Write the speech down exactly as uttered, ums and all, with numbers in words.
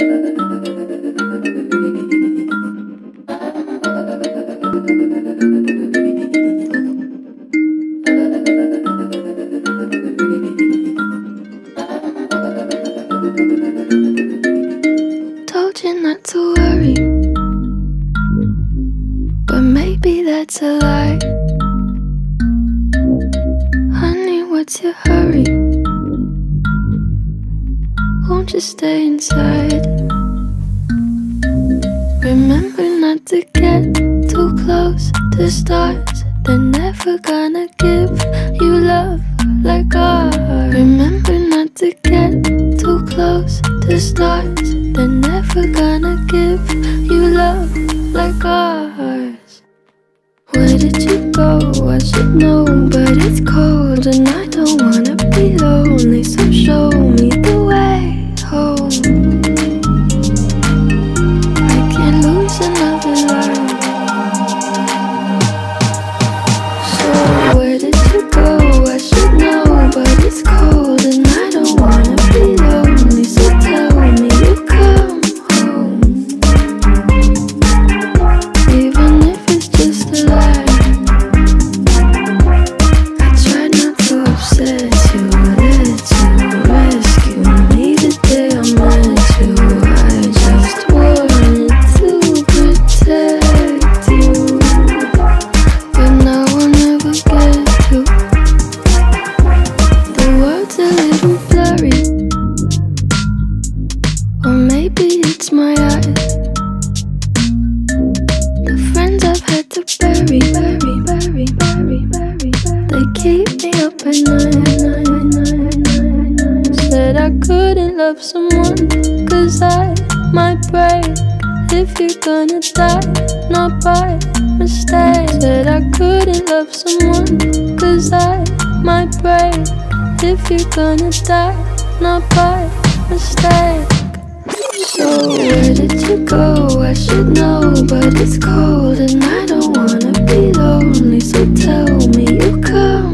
Told you not to worry, but maybe that's a lie. Honey, what's your hurry? Won't you stay inside? Remember not to get too close to stars. They're never gonna give you love like ours. Remember not to get too close to stars. They're never gonna give you love like ours. Where did you go? I should know, but it's cold and I don't wanna be lonely. So show me the way home. I can't lose another life. So where did you go? I should know, but it's cold and I don't wanna be lonely. So tell me you come home, even if it's just a lie. I tried not to upset you, let you rescue me the day I met you. I just wanted to protect you, but now I'll never get to. The world's a little blurry, or maybe it's my eyes. The friends I've had to bury, bury, bury, bury, bury, they keep me up at night. Said I couldn't love someone, cause I might break. If you're gonna die, not by mistake. Said I couldn't love someone, cause I might break. If you're gonna die, not by mistake. So where did you go? I should know, but it's cold and I don't wanna be lonely. So tell me you come